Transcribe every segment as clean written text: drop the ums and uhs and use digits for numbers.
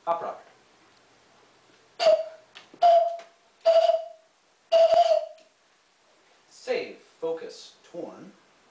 Opera. Save, focus, torn.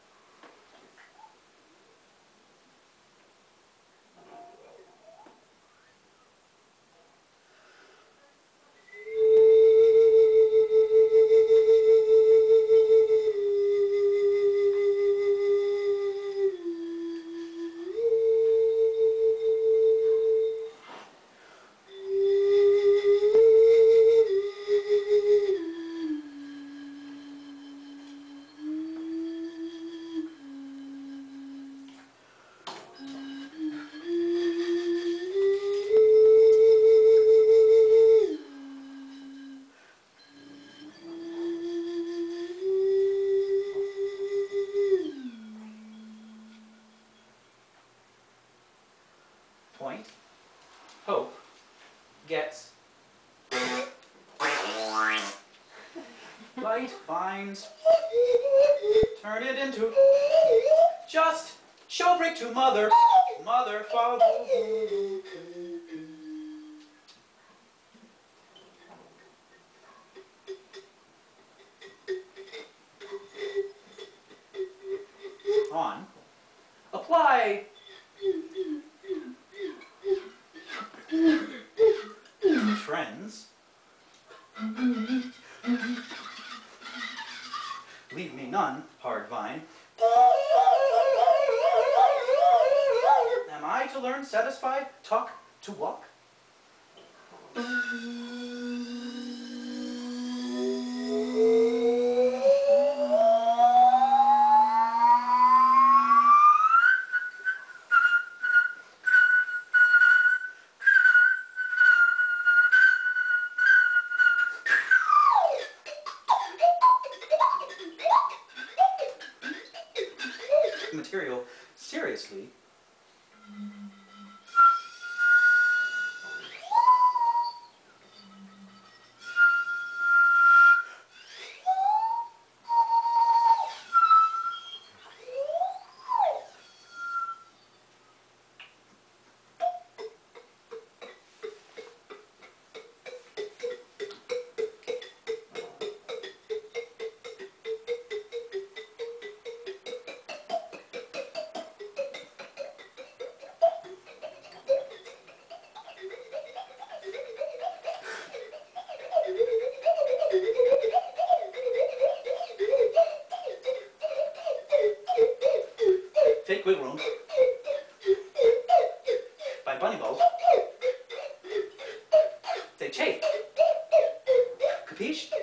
Point, hope, gets, light finds, turn it into, just, show break to mother, mother, father. On, apply, trends, leave me none, hard vine. Am I to learn satisfied, talk to walk? Material seriously. Fake wiggle room by Bunny Bow. They chafe. Capiche?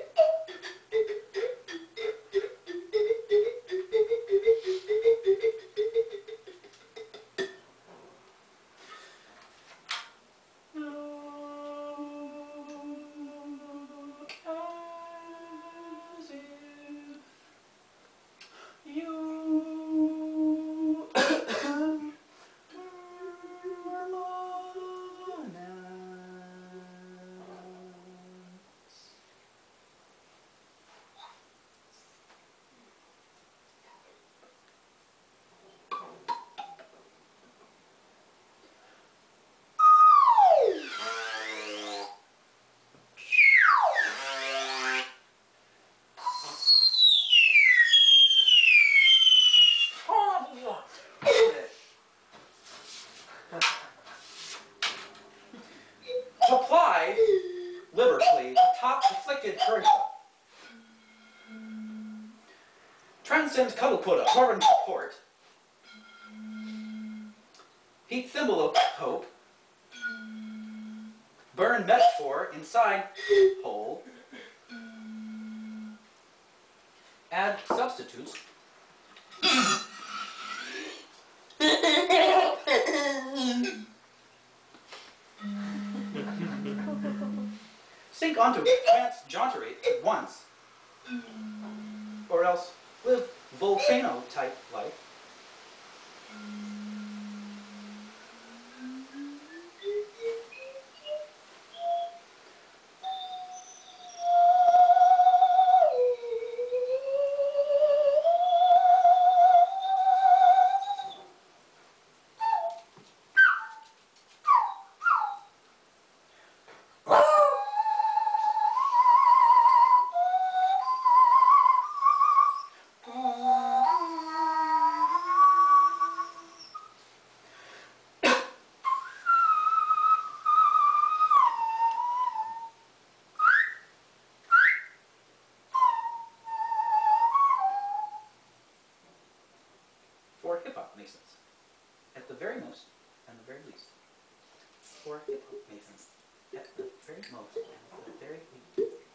Apply liberally atop afflicted current. Transcend cuddle quota, torrent port. Heat thimble of hope. Burn metaphor inside hole. Add substitutes. Sink onto trance jauntery at once, or else live volcano-type life. for hip hop masons at the very most, at the very least.